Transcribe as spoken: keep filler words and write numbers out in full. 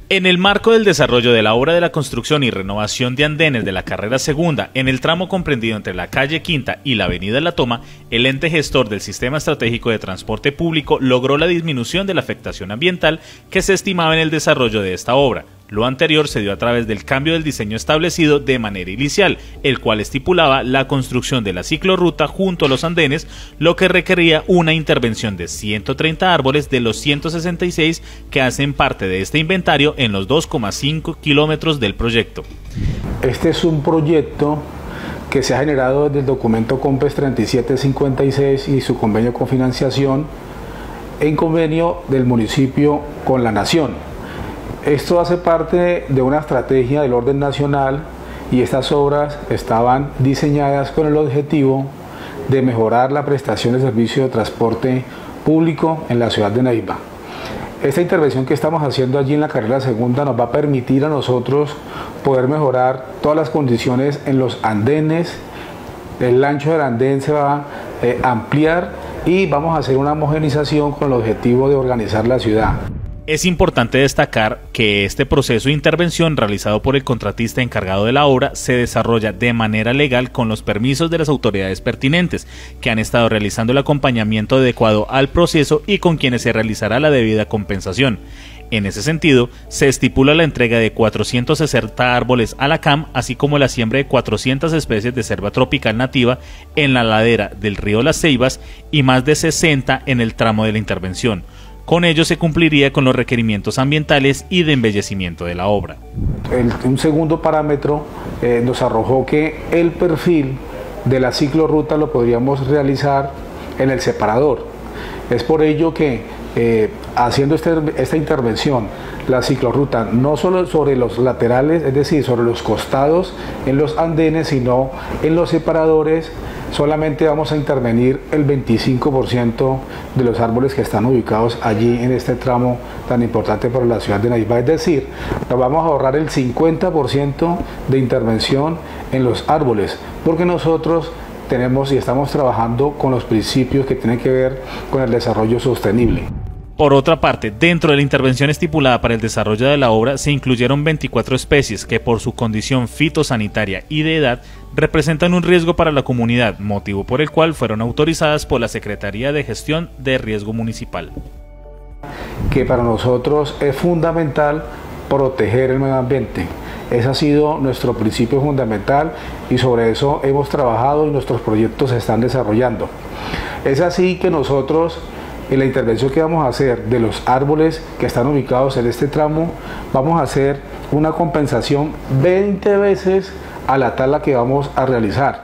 En el marco del desarrollo de la obra de la construcción y renovación de andenes de la carrera segunda, en el tramo comprendido entre la calle Quinta y la avenida La Toma, el ente gestor del Sistema Estratégico de Transporte Público logró la disminución de la afectación ambiental que se estimaba en el desarrollo de esta obra. Lo anterior se dio a través del cambio del diseño establecido de manera inicial, el cual estipulaba la construcción de la ciclorruta junto a los andenes, lo que requería una intervención de ciento treinta árboles de los ciento sesenta y seis que hacen parte de este inventario en los dos coma cinco kilómetros del proyecto. Este es un proyecto que se ha generado desde el documento COMPES treinta y siete cincuenta y seis y su convenio con financiación en convenio del municipio con la Nación. Esto hace parte de una estrategia del orden nacional y estas obras estaban diseñadas con el objetivo de mejorar la prestación de servicio de transporte público en la ciudad de Neiva. Esta intervención que estamos haciendo allí en la carrera segunda nos va a permitir a nosotros poder mejorar todas las condiciones en los andenes, el ancho del andén se va a eh, ampliar y vamos a hacer una homogenización con el objetivo de organizar la ciudad. Es importante destacar que este proceso de intervención realizado por el contratista encargado de la obra se desarrolla de manera legal con los permisos de las autoridades pertinentes, que han estado realizando el acompañamiento adecuado al proceso y con quienes se realizará la debida compensación. En ese sentido, se estipula la entrega de cuatrocientos sesenta árboles a la C A M, así como la siembra de cuatrocientas especies de selva tropical nativa en la ladera del río Las Ceibas y más de sesenta en el tramo de la intervención. Con ello se cumpliría con los requerimientos ambientales y de embellecimiento de la obra. El, un segundo parámetro eh, nos arrojó que el perfil de la ciclorruta lo podríamos realizar en el separador. Es por ello que eh, haciendo este, esta intervención, la ciclorruta no solo sobre los laterales, es decir, sobre los costados en los andenes, sino en los separadores, solamente vamos a intervenir el veinticinco por ciento de los árboles que están ubicados allí en este tramo tan importante para la ciudad de Neiva. Es decir, nos vamos a ahorrar el cincuenta por ciento de intervención en los árboles, porque nosotros tenemos y estamos trabajando con los principios que tienen que ver con el desarrollo sostenible. Por otra parte, dentro de la intervención estipulada para el desarrollo de la obra se incluyeron veinticuatro especies que por su condición fitosanitaria y de edad representan un riesgo para la comunidad, motivo por el cual fueron autorizadas por la Secretaría de Gestión de Riesgo Municipal. Que para nosotros es fundamental proteger el medio ambiente. Ese ha sido nuestro principio fundamental y sobre eso hemos trabajado y nuestros proyectos se están desarrollando. Es así que nosotros, en la intervención que vamos a hacer de los árboles que están ubicados en este tramo, vamos a hacer una compensación veinte veces a la tala que vamos a realizar.